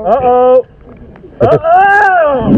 Uh-oh. Uh-oh!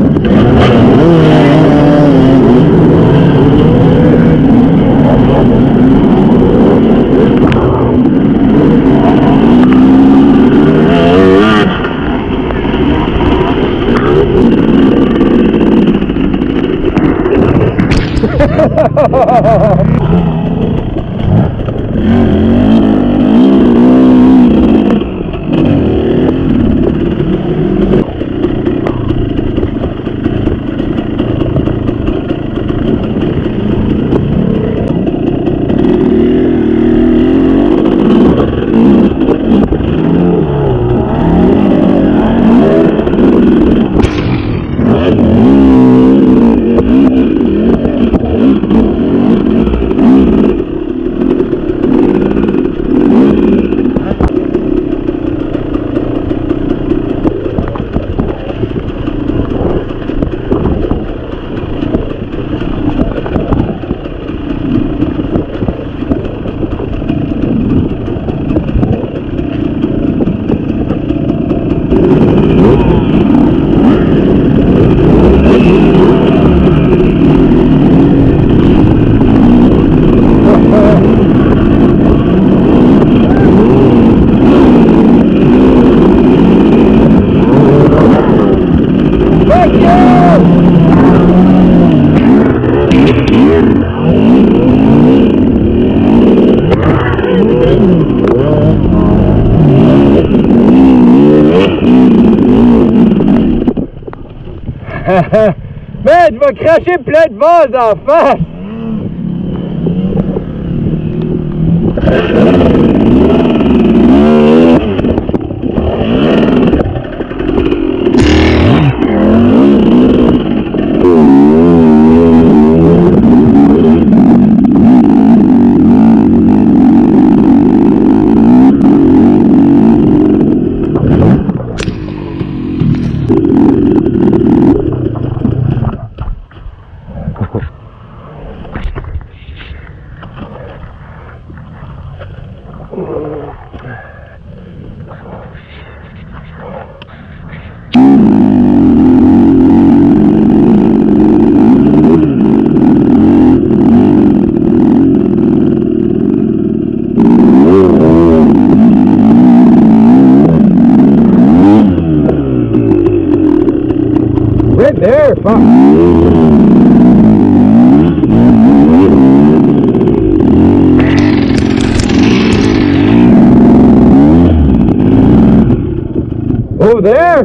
Man, je vais cracher plein de vases en face! Right there, fuck. Over there?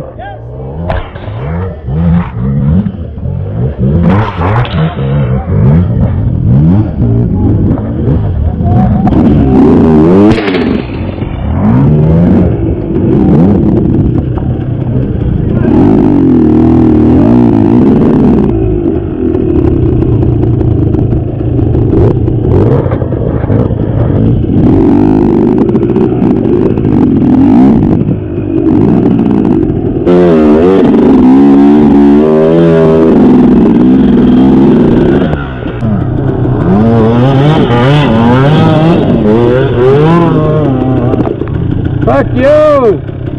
Fuck you!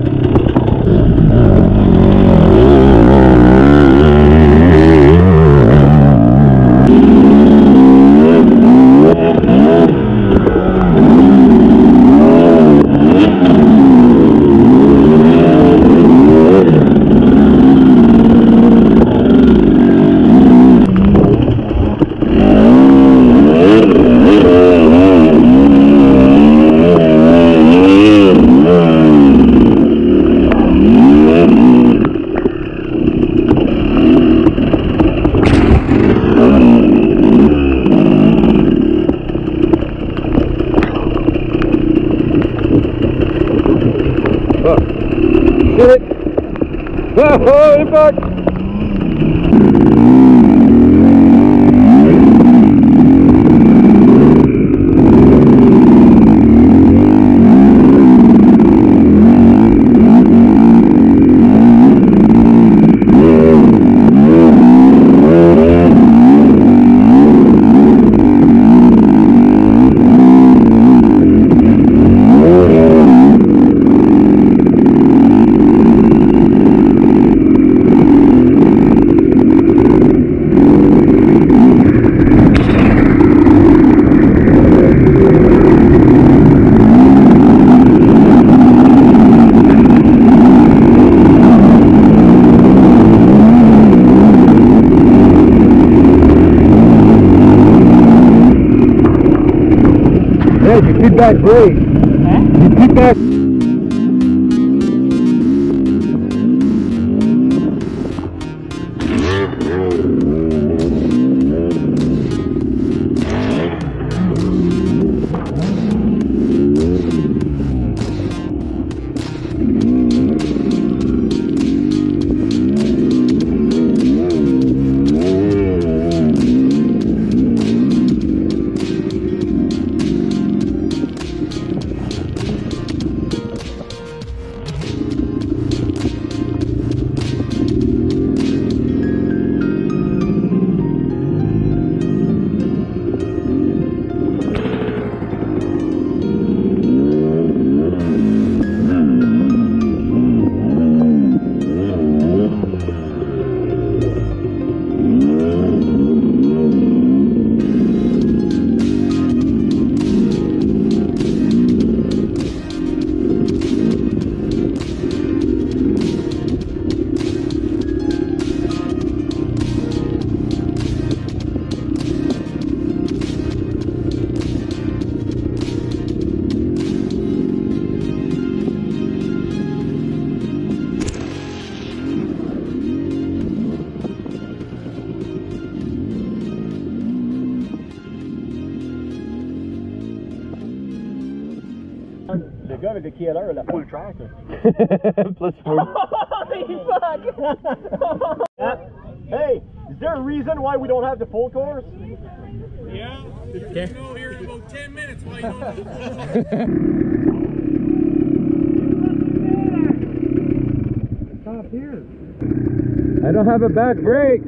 Shit! Oh, fuck! You feedback brake. You feedback. Le gars avec le killer, la full track. Plus 40. Holy fuck! Hey, is there a reason why we don't have the full course? Yeah, Okay. we'll know here in about 10 minutes why you don't have the full Stop here. I don't have a back brake.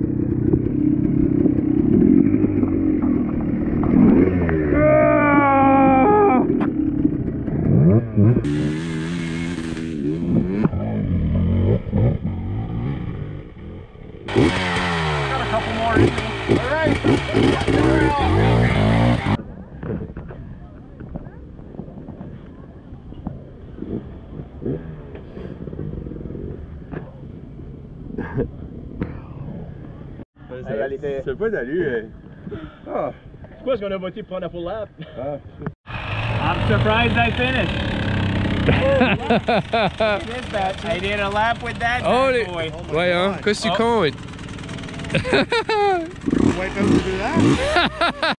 Got a couple more in me. All right. C'est pas d'allure. Ah. C'est quoi, est-ce qu'on a voté pour prendre la full lap? I'm surprised I finished. I did a lap with that Oh, boy. voyons, qu'est-ce que tu comptes? Ouais, comme tu veux là.